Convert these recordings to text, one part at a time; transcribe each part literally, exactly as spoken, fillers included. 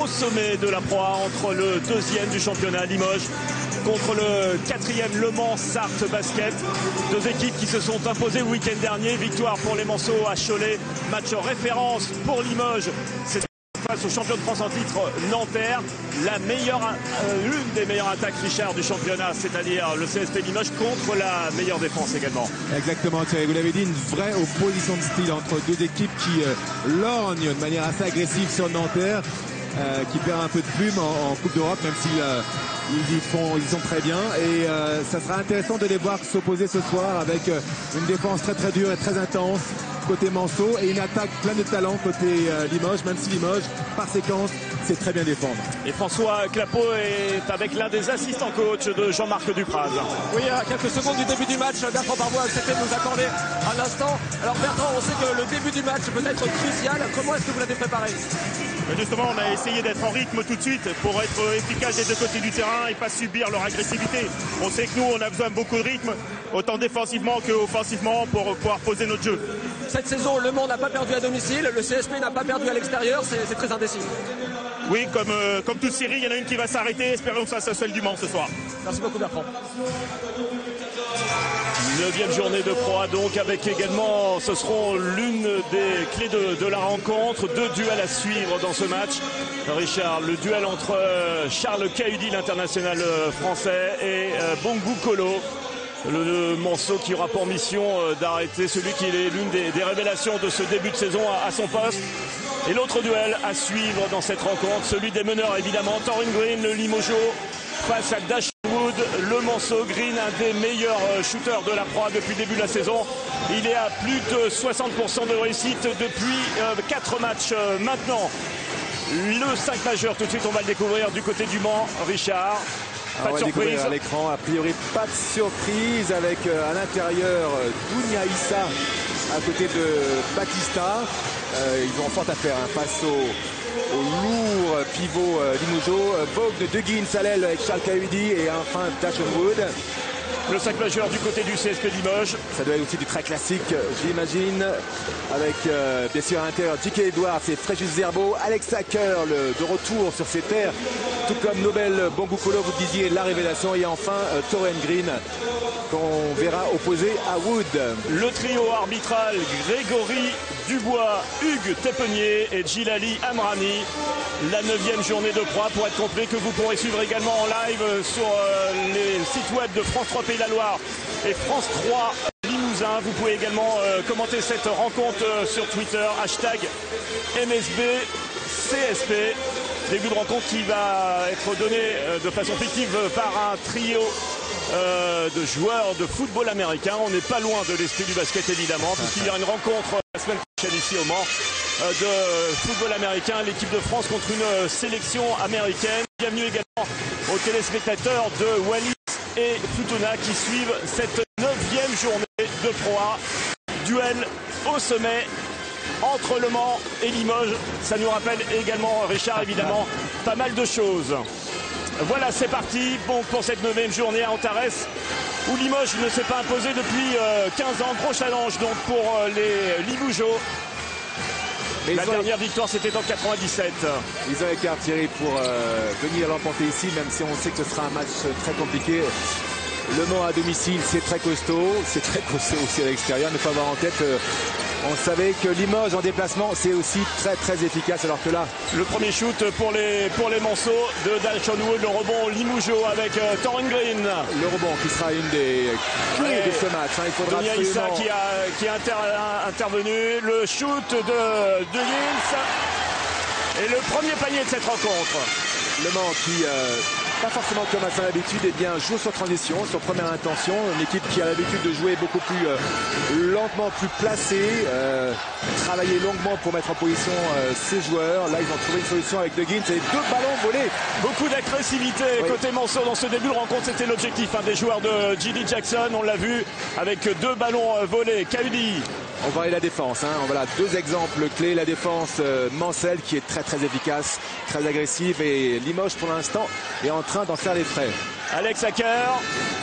Au sommet de la proie entre le deuxième du championnat Limoges contre le quatrième Le Mans Sarthe Basket. Deux équipes qui se sont imposées le week-end dernier. Victoire pour les Manceaux à Cholet. Match référence pour Limoges. C'est face au champion de France en titre Nanterre. La meilleure, euh, l'une des meilleures attaques Richard du championnat, c'est-à-dire le C S P Limoges contre la meilleure défense également. Exactement Thierry, vous l'avez dit, une vraie opposition de style entre deux équipes qui euh, lorgnent de manière assez agressive sur Nanterre. Euh, qui perd un peu de plume en, en Coupe d'Europe, même s'ils euh, ils y font, ils y sont très bien. Et euh, ça sera intéressant de les voir s'opposer ce soir avec euh, une défense très très dure et très intense côté Manceaux et une attaque pleine de talent côté euh, Limoges, même si Limoges, par séquence, sait très bien défendre. Et François Clapeau est avec l'un des assistants coach de Jean-Marc Dupraz. Oui, à quelques secondes du début du match, Bertrand Barbois a accepté de nous accorder un instant. Alors Bertrand, on sait que le début du match peut être crucial. Comment est-ce que vous l'avez préparé? Justement, on a essayé d'être en rythme tout de suite pour être efficace des deux côtés du terrain et pas subir leur agressivité. On sait que nous, on a besoin de beaucoup de rythme, autant défensivement qu'offensivement, pour pouvoir poser notre jeu. Cette saison, Le Mans n'a pas perdu à domicile, le C S P n'a pas perdu à l'extérieur, c'est très indécis. Oui, comme, euh, comme toute série, il y en a une qui va s'arrêter. Espérons que ça soit celle du Mans ce soir. Merci beaucoup Bertrand. Neuvième journée de Pro A donc, avec également, ce seront l'une des clés de, de la rencontre. Deux duels à suivre dans ce match. Richard, le duel entre Charles Cahudi, l'international français, et Bongou Kolo, le, le Manceau qui aura pour mission d'arrêter celui qui est l'une des, des révélations de ce début de saison à, à son poste. Et l'autre duel à suivre dans cette rencontre, celui des meneurs évidemment, Torin Green, le Limoges, face à Dash Wood, le Manceau. Green, un des meilleurs shooters de la proie depuis le début de la saison. Il est à plus de soixante pour cent de réussite depuis euh, quatre matchs euh, maintenant. Le cinq majeur, tout de suite on va le découvrir du côté du Mans. Richard, pas on de va surprise découvrir à l'écran, a priori pas de surprise avec euh, à l'intérieur euh, Dounia Issa à côté de Batista. Euh, ils ont fort à faire hein, face au, au lourd pivot euh, Limoges. Euh, Vogue de Dugin Salel avec Charles Cahudi et enfin Dashon Wood. Le cinq majeur du côté du C S P Limoges. Ça doit être aussi du très classique, j'imagine, avec euh, bien sûr à l'intérieur J K Edwards et Fréjus Zerbo, Alex Hacker le, de retour sur ses terres, tout comme Nobel Bongou Kolo, vous disiez la révélation, et enfin euh, Torin Green qu'on verra opposé à Wood. Le trio arbitral Grégory Dubois, Hugues Tepenier et Djilali Amrani. La neuvième journée de proie pour être complet que vous pourrez suivre également en live sur euh, les sites web de France trois Pays de la Loire et France trois Limousin. Vous pouvez également euh, commenter cette rencontre euh, sur Twitter, hashtag M S B C S P. Début de rencontre qui va être donné euh, de façon fictive par un trio euh, de joueurs de football américain. On n'est pas loin de l'esprit du basket évidemment, puisqu'il y aura une rencontre la semaine prochaine ici au Mans de football américain, l'équipe de France contre une sélection américaine. Bienvenue également aux téléspectateurs de Wallis et Futuna qui suivent cette neuvième journée de Pro A. Duel au sommet entre Le Mans et Limoges. Ça nous rappelle également, Richard, évidemment, pas mal de choses. Voilà, c'est parti bon, pour cette neuvième journée à Antares, où Limoges ne s'est pas imposé depuis euh, quinze ans. Gros challenge donc pour euh, les Limougeaux. Mais la dernière victoire, c'était en quatre-vingt-dix-sept. Ils ont écart Thierry pour euh, venir l'emporter ici, même si on sait que ce sera un match très compliqué. Le Mans à domicile, c'est très costaud. C'est très costaud aussi à l'extérieur. Ne pas avoir en tête, euh, on savait que Limoges en déplacement, c'est aussi très très efficace. Alors que là, le premier shoot pour les, pour les Manceaux de Dashon Wood. Le rebond Limougeau avec euh, Torin Green. Le rebond qui sera une des clés ouais. de ce match. Hein. Il faudra Dounia Issa qui a, qui a inter, intervenu. Le shoot de, de Yils. Et le premier panier de cette rencontre. Le Mans qui, euh, pas forcément comme à son habitude, eh bien, joue sur transition, sur première intention. Une équipe qui a l'habitude de jouer beaucoup plus euh, lentement, plus placée, euh, travailler longuement pour mettre en position euh, ses joueurs. Là, ils ont trouvé une solution avec De Guin. C'est deux ballons volés. Beaucoup d'agressivité oui. côté Manceau dans ce début de rencontre. C'était l'objectif hein, des joueurs de J D Jackson. On l'a vu avec deux ballons euh, volés. Cahudi. On va aller la défense. Hein. Voilà deux exemples clés. La défense euh, Mancel qui est très très efficace, très agressive, et Limoges pour l'instant est en train d'en faire les frais. Alex Hacker.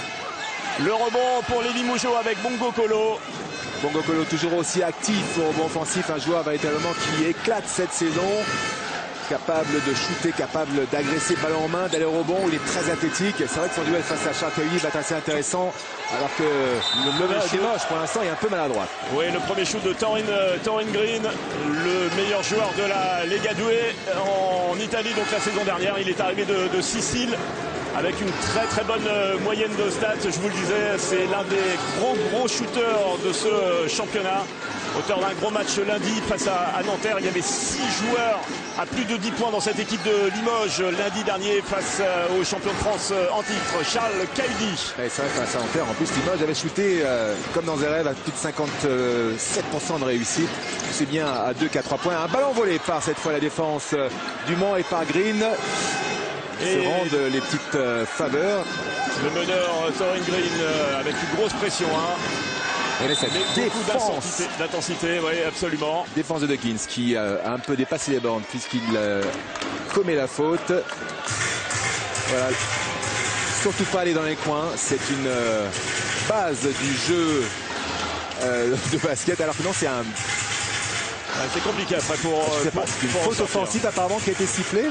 Le rebond pour les Limougeaux avec Bongo Kolo. Bongo Kolo toujours aussi actif au rebond offensif. Un joueur véritablement qui éclate cette saison. capable de shooter, capable d'agresser ballon en main, d'aller au rebond. Il est très athlétique. C'est vrai que son duel face à Charles Cahuilly va être assez intéressant, alors que le premier Limoges pour l'instant est un peu maladroit. Oui, le premier shoot de Torin, Torin Green, le meilleur joueur de la Lega Due en Italie donc la saison dernière. Il est arrivé de, de Sicile avec une très très bonne moyenne de stats. Je vous le disais, c'est l'un des gros gros shooters de ce championnat. Auteur d'un gros match lundi face à, à Nanterre. Il y avait six joueurs à plus de dix points dans cette équipe de Limoges lundi dernier face euh, au champion de France euh, en titre, Charles Cahuilly. C'est vrai, face à Nanterre, en plus Limoges avait shooté euh, comme dans un rêve à plus de cinquante-sept pour cent de réussite. C'est bien à deux qu'à trois points. Un ballon volé par cette fois la défense euh, du Mans et par Green. Et se rendent les petites euh, faveurs. Le meneur Torin Green euh, avec une grosse pression. Hein. Et cette défense d'intensité, oui, absolument. Défense de Dawkins qui euh, a un peu dépassé les bornes puisqu'il euh, commet la faute. Voilà. Surtout pas aller dans les coins. C'est une euh, base du jeu euh, de basket. Alors que non, c'est un. Ah, c'est compliqué après pour. Je sais pas, c'est une pour faute offensive apparemment qui a été sifflée.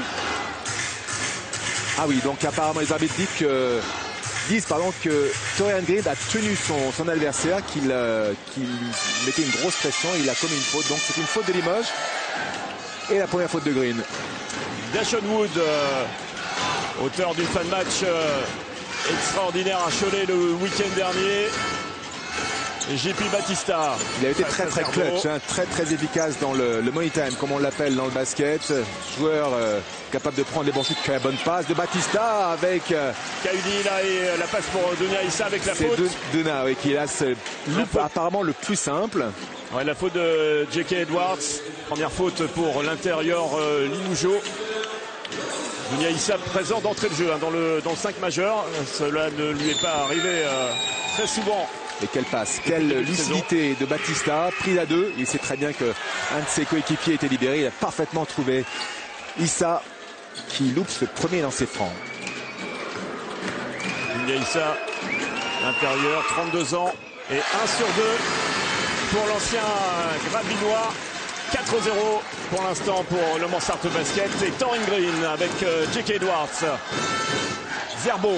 Ah oui, donc apparemment les arbitres disent que. disent pardon, que Torin Green a tenu son, son adversaire, qu'il euh, qu'il mettait une grosse pression, il a commis une faute. Donc c'est une faute de Limoges et la première faute de Green. Dashon Wood, euh, auteur d'une fin de match euh, extraordinaire à Cholet le week-end dernier. J P Batista. Il a été très très, très clutch, hein, très très efficace dans le, le money time, comme on l'appelle dans le basket. Joueur euh, capable de prendre les bons shoots, qui a la bonne passe de Batista avec. Euh, Cahuilly là et la passe pour Donia Issa avec la faute. C'est Dona, oui, qui est là, c'est apparemment le plus simple. Ouais, la faute de J K Edwards. Première faute pour l'intérieur euh, Limougeot. Donia Issa présent d'entrée de jeu hein, dans, le, dans le cinq majeur. Cela ne lui est pas arrivé euh, très souvent. Et quelle passe, quelle lucidité de Batista, pris à deux. Il sait très bien qu'un de ses coéquipiers était libéré. Il a parfaitement trouvé Issa qui loupe le premier lancer franc. Issa, l'intérieur, trente-deux ans et un sur deux pour l'ancien Gravelinois. quatre zéro pour l'instant pour le Mansart Basket. Et Torin Green avec euh, J K Edwards. Zerbo.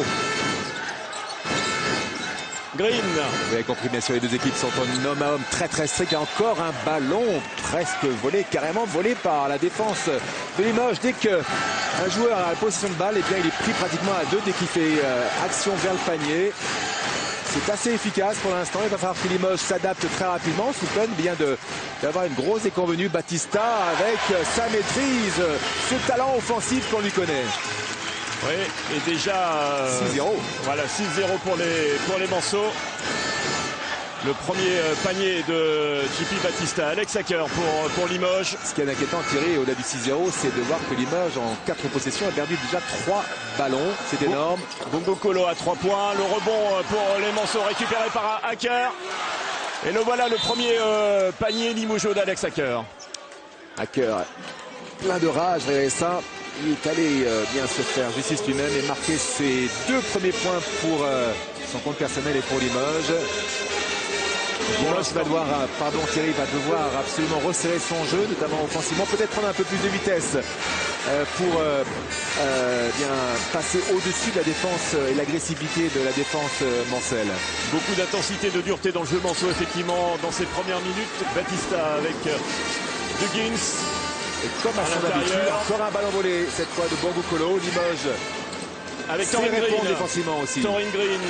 Green. Vous avez compris, bien sûr, les deux équipes sont en homme à homme très très strict. Encore un ballon presque volé, carrément volé par la défense de Limoges. Dès qu'un joueur a la possession de balle, et bien il est pris pratiquement à deux dès qu'il fait euh, action vers le panier. C'est assez efficace pour l'instant. Il va falloir que Limoges s'adapte très rapidement sous peine bien d'avoir une grosse déconvenue. Batista avec sa maîtrise, ce talent offensif qu'on lui connaît. Oui, et déjà euh, six zéro. Voilà, six zéro pour les, pour les Manceaux. Le premier euh, panier de J P Batista, Alex Hacker pour, pour Limoges. Ce qui est inquiétant, Thierry, au-delà du six zéro, c'est de voir que Limoges, en quatre possessions, a perdu déjà trois ballons. C'est énorme. Bongo Colo à trois points. Le rebond pour les Manceaux récupéré par Hacker. Et le voilà, le premier euh, panier Limoges d'Alex Hacker. Hacker, plein de rage, regardez ça. Il est allé euh, bien se faire justice lui-même et marquer ses deux premiers points pour euh, son compte personnel et pour Limoges. Limoges va devoir, euh, pardon Thierry, va devoir absolument resserrer son jeu, notamment offensivement, peut-être prendre un peu plus de vitesse euh, pour euh, euh, bien passer au-dessus de la défense et l'agressivité de la défense euh, mancelle. Beaucoup d'intensité, de dureté dans le jeu Manceau, effectivement, dans ses premières minutes. Batista avec euh, Duggins. Et comme à, à son habitude, encore un ballon volé, cette fois de Bongo Colo. Limoges avec Torin Green défensivement aussi. Torin Green,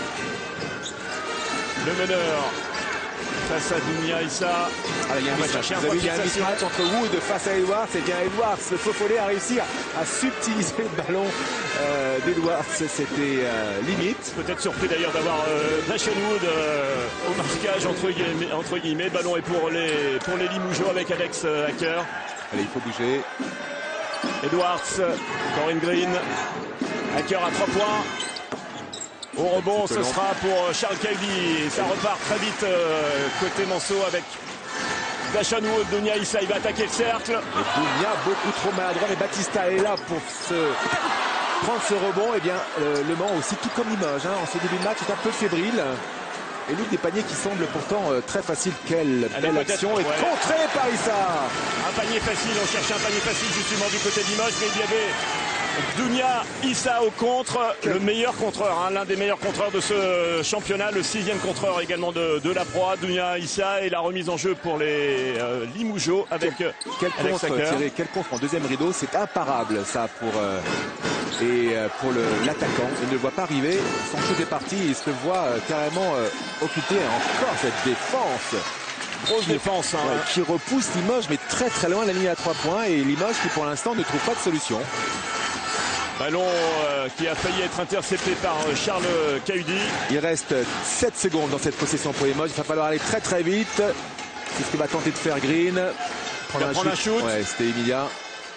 le meneur face à Donia Issa. Ah, il y a un mismatch. Vous avez, il y a un mismatch entre Wood face à Edwards. Et bien Edwards, le faux follet, a réussi à, à subtiliser le ballon euh, d'Edwards. C'était euh, limite. Peut-être surpris d'ailleurs d'avoir euh, Dashon Wood euh, au marquage entre guillemets, entre guillemets. Le ballon est pour les, pour les Limougeaux avec Alex Hacker. Allez, il faut bouger. Edwards, Torin Green, Hacker à trois points. Au rebond, ce sera pour Charles Cahuilly. Et ça repart très vite euh, côté Manceau avec Dashon Wood. Donia Issa, il va attaquer le cercle. Et Donia beaucoup trop maladroit, mais Batista est là pour se prendre ce rebond. Et bien, euh, Le Mans aussi, tout comme Limoges, hein, en ce début de match, est un peu fébrile. Et l'une des paniers qui semble pourtant euh, très facile. Quelle Allez, belle action. Et ouais. contrée par Issa. Un panier facile, on cherchait un panier facile justement du côté de Limoges, mais il y avait Dounia Issa au contre, le meilleur contreur, hein, l'un des meilleurs contreurs de ce championnat, le sixième contreur également de, de la proie, Dounia Issa, et la remise en jeu pour les euh, Limougeaux avec Quel, quel Alex contre, Sacker. Thierry, quel contre en deuxième rideau, c'est imparable ça pour, euh, et, euh, pour le- l'attaquant. Il ne le voit pas arriver, son shoot est parti, il se voit euh, carrément euh, occulté. Encore cette défense. Grosse défense. Hein. Ouais, qui repousse Limoges, mais très très loin de la ligne à trois points. Et Limoges qui pour l'instant ne trouve pas de solution. Ballon euh, qui a failli être intercepté par euh, Charles Cahudi. Il reste sept secondes dans cette possession pour Limoges. Il va falloir aller très très vite. C'est ce que va tenter de faire Green. va prendre un shoot. Ouais, c'était Emilia.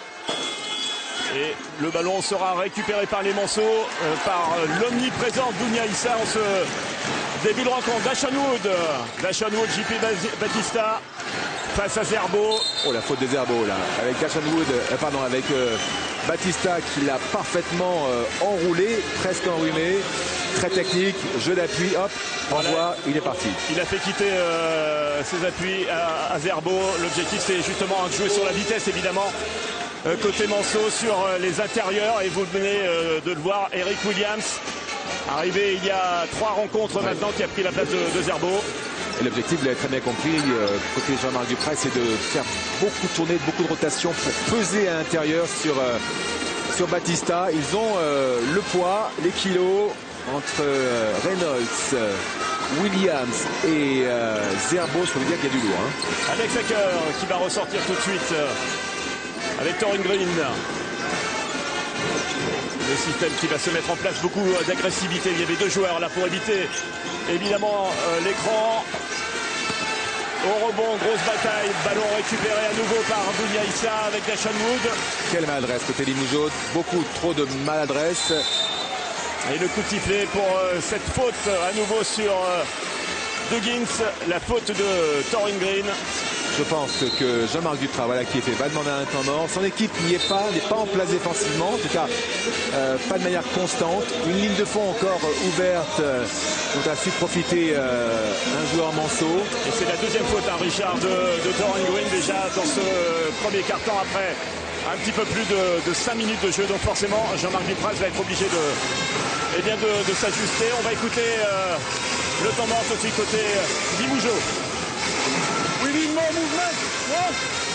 Et le ballon sera récupéré par les Manceaux, euh, par euh, l'omniprésent Dounia Issa. On se début de rencontre. Dashan Wood, Dashan Wood, J P Batista face à Zerbo. Oh, la faute de Zerbo là. Avec Dashan Wood, euh, pardon, avec euh, Batista qui l'a parfaitement euh, enroulé, presque enrhumé. Très technique, jeu d'appui, hop, Voilà. envoie, il est parti. Il a fait quitter euh, ses appuis à, à Zerbo. L'objectif, c'est justement de jouer sur la vitesse, évidemment. Euh, côté Manceau sur euh, les intérieurs, et vous venez euh, de le voir, Eric Williams, arrivé il y a trois rencontres Ouais. maintenant, qui a pris la place de, de Zerbo. Et l'objectif, vous l'avez très bien compris, euh, côté Jean-Marc Dupré, c'est de faire beaucoup tourner, beaucoup de rotation pour peser à l'intérieur sur, euh, sur Batista. Ils ont euh, le poids, les kilos entre euh, Reynolds, euh, Williams et euh, Zerbo. Je peux vous dire qu'il y a du lourd. Hein. Alex Hacker qui va ressortir tout de suite euh, avec Torin Green. Le système qui va se mettre en place, beaucoup d'agressivité. Il y avait deux joueurs là pour éviter évidemment euh, l'écran. Au rebond, grosse bataille, ballon récupéré à nouveau par Dounia Issa avec Dashan Wood. Quelle maladresse côté Limougeaux, beaucoup trop de maladresse. Et le coup de sifflet pour euh, cette faute à nouveau sur euh, Duggins, la faute de Torin Green. Je pense que Jean-Marc Dutra, voilà, qui est fait, va demander un temps mort. Son équipe n'y est pas, n'est pas en place défensivement, en tout cas euh, pas de manière constante. Une ligne de fond encore euh, ouverte euh, dont a su profiter euh, un joueur Manceau. Et c'est la deuxième faute, hein, Richard, de, de Torin Green déjà dans ce premier quart-temps après un petit peu plus de, de cinq minutes de jeu. Donc forcément, Jean-Marc Dupraz va être obligé de, eh bien de, de s'ajuster. On va écouter euh, le temps mort tout de suite côté euh, Limougeaux. We need more movement. Yes.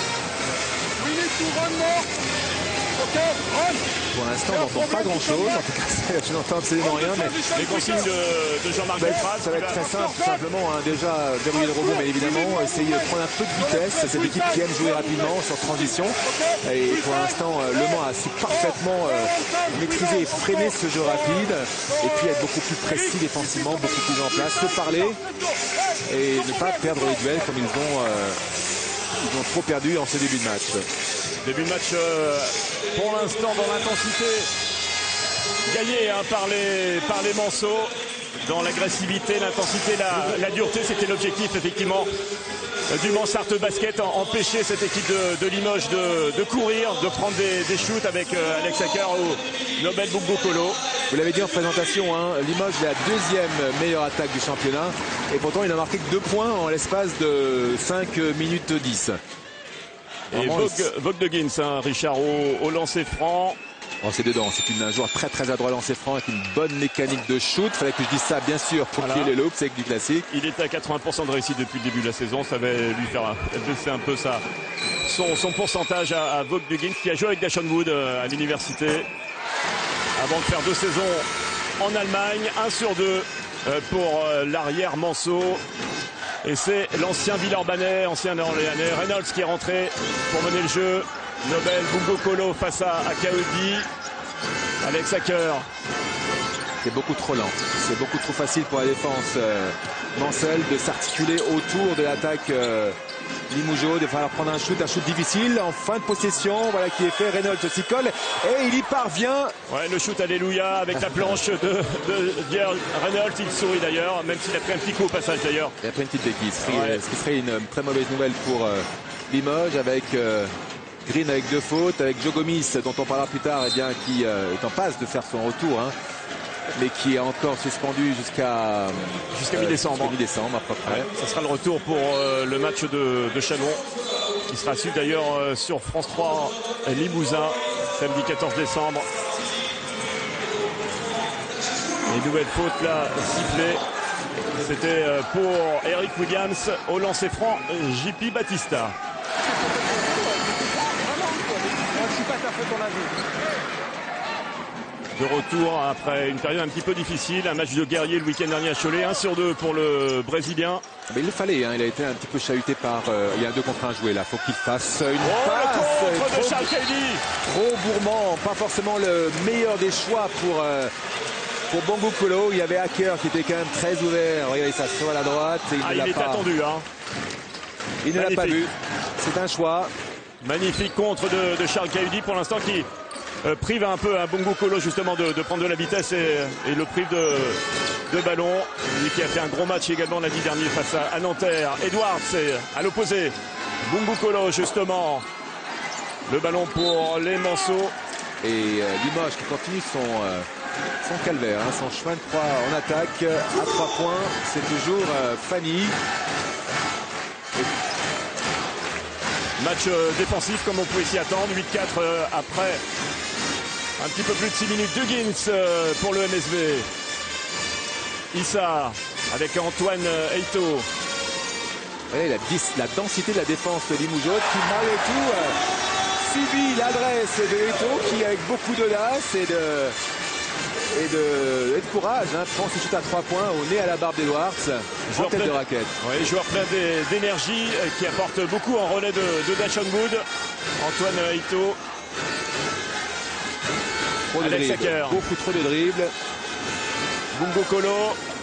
We need to run more. Okay, run. Pour l'instant, on n'entend pas grand-chose. En tout cas, je n'entends absolument rien. Mais Les consignes de, de Jean-Marc bah, Dupraz. ça va être très simple, tout simplement. Hein. Déjà, verrouiller le robot, mais évidemment, essayer de prendre un peu de vitesse. C'est cette équipe qui aime jouer rapidement sur transition. Et pour l'instant, euh, Le Mans a su parfaitement euh, maîtriser et freiner ce jeu rapide. Et puis être beaucoup plus précis défensivement, beaucoup plus en place, se parler et ne pas perdre les duels comme ils ont, euh, ils ont trop perdu en ce début de match. Début de match euh, pour l'instant dans l'intensité gagné hein, par les par les Manceaux, dans l'agressivité, l'intensité, la, la dureté, c'était l'objectif effectivement du Mans Sarthe Basket, en, empêcher cette équipe de, de Limoges de, de courir, de prendre des, des shoots avec euh, Alex Hacker ou Nobel Bumbokolo. Vous l'avez dit en présentation, hein, Limoges est la deuxième meilleure attaque du championnat et pourtant il n'a marqué que deux points en l'espace de cinq minutes dix. Et Vraiment, Vogue, Vogue de Guins, hein, Richard, au, au lancer franc. Oh, c'est dedans, c'est une- un joueur très très adroit lancé franc avec une bonne mécanique de shoot. Fallait que je dise ça bien sûr pour Voilà. qu'il y ait le loop, c'est du classique. Il était à quatre-vingts pour cent de réussite depuis le début de la saison. Ça va lui faire baisser un peu sa, son, son pourcentage à, à Vogue de Guins, qui a joué avec Dashan Wood euh, à l'université avant de faire deux saisons en Allemagne. Un sur deux euh, pour euh, l'arrière Manceau. Et c'est l'ancien Villeurbanais, ancien Orléanais, Reynolds qui est rentré pour mener le jeu. Nobel Bumbokolo face à, à Kaudi. Alex Hacker. C'est beaucoup trop lent. C'est beaucoup trop facile pour la défense euh, Mansell de s'articuler autour de l'attaque euh, Limougeaux, de falloir prendre un shoot, un shoot difficile en fin de possession, voilà qui est fait. Reynolds s'y colle et il y parvient. Ouais, le shoot alléluia avec la planche de, de Gerd Reynolds. Il sourit d'ailleurs, même s'il a pris un petit coup au passage d'ailleurs. Et après une petite béquille, ce, serait- Ouais. ce qui serait une euh, très mauvaise nouvelle pour euh, Limoges avec euh, Green avec deux fautes, avec Joe Gomis dont on parlera plus tard, eh bien, qui euh, est en passe de faire son retour. Hein. mais qui est encore suspendu jusqu'à jusqu'à mi-décembre. Euh, mi-décembre à peu près. Ouais, ça sera le retour pour euh, le match de, de Chalon, qui sera suivi d'ailleurs euh, sur France trois Limousin, samedi quatorze décembre. Les nouvelles fautes là sifflées. C'était euh, pour Eric Williams au lancer franc J P Batista. Je suis pas tout à fait ton avis. De retour après une période un petit peu difficile, un match de guerrier le week-end dernier à Cholet, un sur deux pour le Brésilien. Mais il le fallait, hein. Il a été un petit peu chahuté par... Euh, il y a un deux contre un joué là, faut qu'il fasse une Oh, passe. le contre de trop, Charles Cailly. trop gourmand, pas forcément le meilleur des choix pour, euh, pour Bongo Kolo. Il y avait Hacker qui était quand même très ouvert. Regardez ça, sur à la droite. Et il Ah, ne il l'a était pas, attendu. Hein. il ne l'a pas vu. C'est un choix. Magnifique contre de, de Charles Cailly pour l'instant qui euh, prive un peu un Bongo Kolo justement de, de prendre de la vitesse et, et le prive de, de ballon. Lui qui a fait un gros match également lundi dernier face à, à Nanterre. Edwards à l'opposé. Bongo Kolo justement. Le ballon pour les Manceaux. Et euh, Limoges qui continue son, euh, son calvaire, hein, son chemin de croix en attaque à trois points. C'est toujours euh, Fanny. Match euh, défensif comme on pouvait s'y attendre. huit quatre euh, après un petit peu plus de six minutes. Duggins euh, pour le M S V. Issa avec Antoine euh, Eito. Et la, la densité de la défense de Limougeot qui malgré tout euh, subit l'adresse de Eito qui avec beaucoup d'audace et de, et de, et de courage hein, prend ce shoot à trois points au nez à la barbe d'Edwards en tête de raquette. Oui, joueur plein d'énergie euh, qui apporte beaucoup en relais de, de Dashon Wood. Antoine Eito. Trop de Alex dribble, Hacker. beaucoup trop de dribble. Bongo Kolo.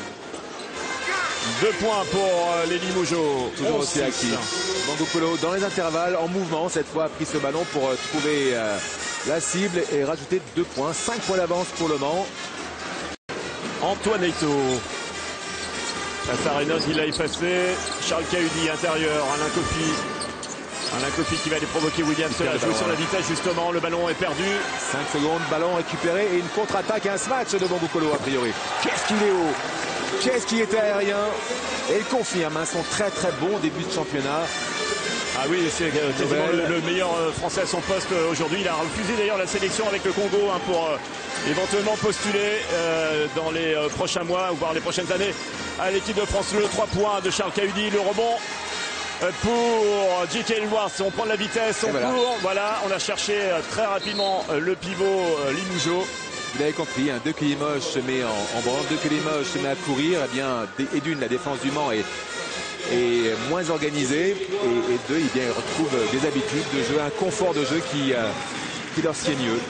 Deux points pour euh, les Limougeaux. Toujours aussi actif. Bongo Kolo dans les intervalles, en mouvement, cette fois a pris ce ballon pour euh, trouver euh, la cible et rajouter deux points. cinq points d'avance pour le Mans. Antoine Eito. Reynos, il a effacé. Charles Cahudi, intérieur. Alain Kofi. Alain Kofi qui va aller provoquer Williams. Il a joué sur la vitesse, justement. Le ballon est perdu. cinq secondes, ballon récupéré et une contre-attaque et un smash de Bongo Kolo a priori. Qu'est-ce qu'il est haut! Qu'est-ce qui était aérien? Et il confirme hein, son très très bon début de championnat. Ah oui, c'est euh, quasiment le, le meilleur euh, français à son poste euh, aujourd'hui. Il a refusé d'ailleurs la sélection avec le Congo hein, pour euh, éventuellement postuler euh, dans les euh, prochains mois ou voire les prochaines années à l'équipe de France. Le trois points de Charles Cahudi, le rebond euh, pour J K Edwards. On prend de la vitesse, on voilà. court. Voilà, on a cherché euh, très rapidement euh, le pivot euh, Limougeot. Vous l'avez compris, hein, deux que Limoges se met en, en branle, deux que Limoges se met à courir. Eh bien, et d'une, la défense du Mans est, est moins organisée. Et, et deux, eh bien, ils retrouvent des habitudes de jeu, un confort de jeu qui, euh, qui leur sied mieux.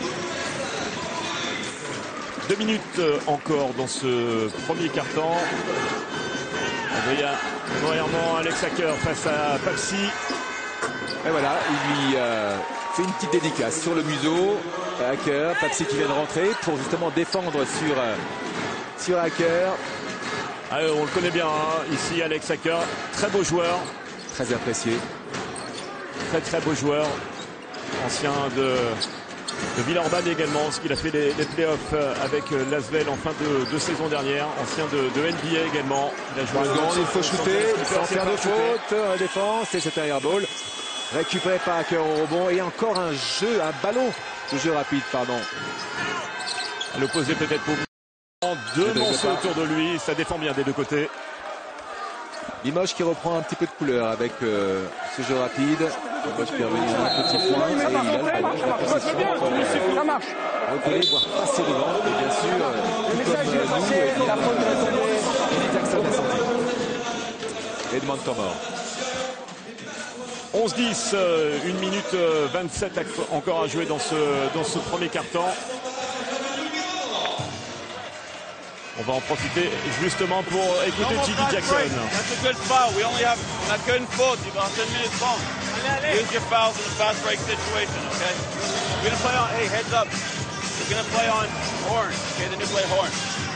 Deux minutes euh, encore dans ce premier quart-temps. Adrien Moerman, Alex Hacker face à Papsi. Et voilà, il lui euh, fait une petite dédicace sur le museau. Hacker, Papsi qui vient de rentrer pour justement défendre sur, euh, sur Hacker. Ah, on le connaît bien hein, ici, Alex Hacker. Très beau joueur. Très apprécié. Très très beau joueur. Ancien de, de Villeurbanne également, ce qu'il a fait les, les playoffs avec l'Asvel en fin de, de saison dernière. Ancien de, de N B A également. Il a joué Seconde, il faut shooter sans faire de shooter. faute. En défense et c'est un airball. Récupéré par Hacker au rebond et encore un jeu, un ballon de jeu rapide, pardon. À l'opposé peut-être pour deux Manceaux autour de lui. Ça défend bien des deux côtés. Limoges qui reprend un petit peu de couleur avec euh, ce jeu rapide. Limoges qui est revenu à un petit point et il a le ballon. Ça marche. Recoller, voire passer devant. Et bien sûr, euh, tout comme euh, nous, et bien, Eddie Jackson est sorti. Edmonton mort. onze dix, une minute vingt-sept encore à jouer dans ce, dans ce premier quart-temps. On va en profiter justement pour écouter J D Jackson. That's a good foul. We only have, on a qu'une faute. Il va ten minutes long. Use your fouls in a fast break situation, okay? We're going to play on, hey, heads up. We're going to play on horn, okay? The new play horn.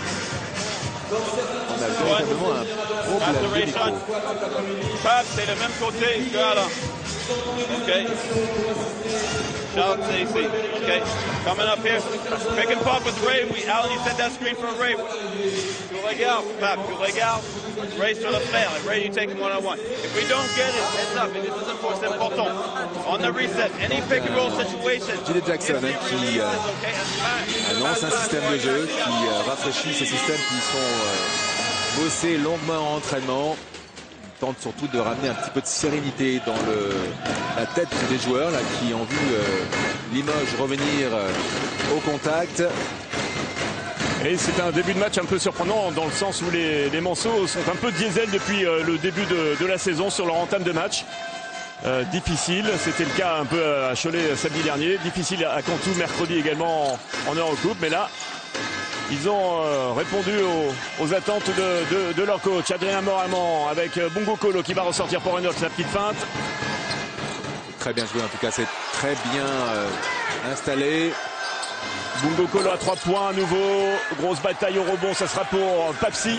On a véritablement un Pass the problème de race micro. on. Pat, c'est le même côté que là. OK. Shout out to Stacey. Okay, coming up here. Pick and pop with Ray. We Alan, you set that screen for Ray. Two leg out, Fab. Two leg out. Ray sur le flair. Ray, you take him one on one. If we don't get it, heads up. And this is important. C'est important. On the reset, any pick and roll situation. J D Jackson hein, qui euh, annonce un système de jeu qui euh, rafraîchit ces systèmes qui sont euh, bossés longuement en entraînement. Tente surtout de ramener un petit peu de sérénité dans le, la tête des joueurs là, qui ont vu euh, Limoges revenir euh, au contact. Et c'est un début de match un peu surprenant dans le sens où les, les Manceaux sont un peu diesel depuis euh, le début de, de la saison sur leur entame de match. Euh, difficile, c'était le cas un peu à Cholet samedi dernier, difficile à Cantoux mercredi également en, en Eurocoupe, mais là ils ont euh, répondu aux, aux attentes de, de, de leur coach Adrien Moraman avec euh, Bongo Kolo qui va ressortir pour une autre sa petite feinte. Très bien joué en tout cas, c'est très bien euh, installé. Bongo Kolo à trois points à nouveau, grosse bataille au rebond, ça sera pour Papsi.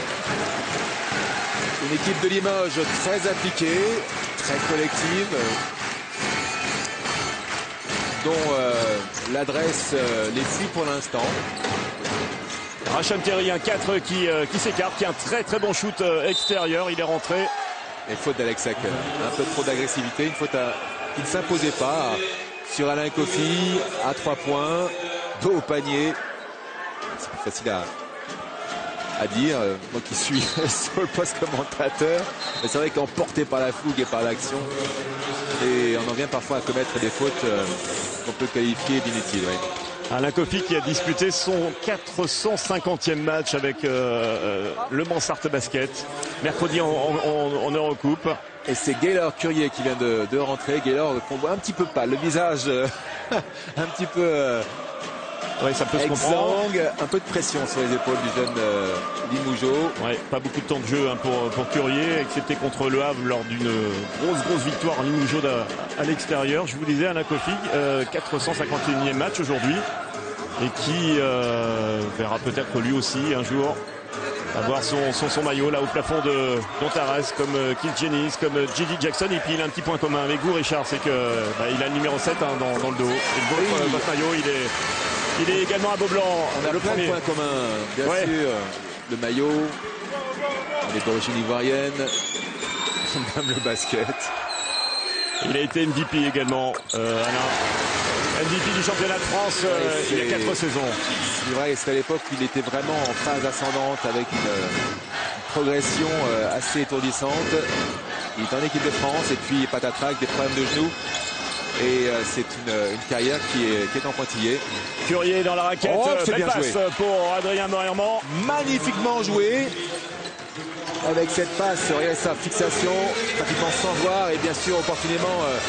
Une équipe de Limoges très appliquée, très collective, dont euh, l'adresse euh, les suit pour l'instant. Racham Terry, un quatre qui, euh, qui s'écarte, qui a un très très bon shoot euh, extérieur, il est rentré. Et faute d'Alex Sacker, un peu trop d'agressivité, une faute à, qui ne s'imposait pas sur Alain Kofi, à trois points, dos au panier. C'est plus facile à, à dire, euh, moi qui suis sur le poste commentateur, mais c'est vrai qu'emporté par la fougue et par l'action, et on en vient parfois à commettre des fautes euh, qu'on peut qualifier d'inutiles. Ouais. Alain Kofi qui a disputé son quatre cent cinquantième match avec euh, le Mans Sarthe Basket, mercredi en, en, en Eurocoupe. Et c'est Gaylor Curier qui vient de, de rentrer. Gaylor qu'on voit un petit peu pâle, le visage euh, un petit peu euh, ouais, ça peut se comprendre. Un peu de pression sur les épaules du jeune euh, Limougeot. Ouais, pas beaucoup de temps de jeu hein, pour, pour Curier, excepté contre Le Havre lors d'une grosse grosse victoire en Limougeot à, à l'extérieur. Je vous disais, Alain Kofi, euh, quatre cent cinquante et unième match aujourd'hui et qui euh, verra peut-être lui aussi un jour avoir son, son, son maillot là au plafond de d'Ontares comme euh, Keith Jennings, comme euh, J D Jackson. Et puis il a un petit point commun avec vous, Richard, c'est que bah, il a le numéro sept hein, dans, dans le dos. Et le votre, oui. votre maillot, il est, il est également à beau blanc. On a le plein premier. de points communs, bien ouais. sûr. Le maillot, on est d'origine ivoirienne, on aime le basket. Il a été M V P également, euh, Alain. M V P du championnat de France euh, ouais, il y a quatre saisons. C'est vrai, c'est à l'époque où il était vraiment en phase ascendante avec une, une progression euh, assez étourdissante. Il est en équipe de France et puis patatrac, des problèmes de genoux. Et euh, c'est une, une carrière qui est, qui est en pointillé. Curier dans la raquette, oh, c'est belle bien passe joué pour Adrien Moerman. Magnifiquement joué. Avec cette passe, regardez sa fixation, pratiquement sans voir et bien sûr opportunément. Euh...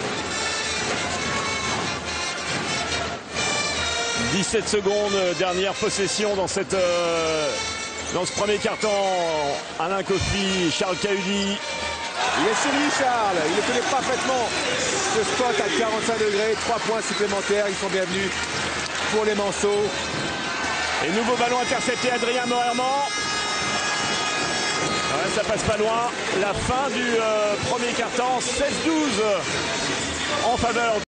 dix-sept secondes, dernière possession dans cette euh, dans ce premier carton. Alain Kofi, Charles Cahudi. Il est sur lui, Charles. Il le connaît parfaitement. Ce spot à quarante-cinq degrés, trois points supplémentaires. Ils sont bienvenus pour les Manceaux. Et nouveau ballon intercepté, Adrien Moerman. Ouais, ça passe pas loin. La fin du euh, premier carton, seize douze en faveur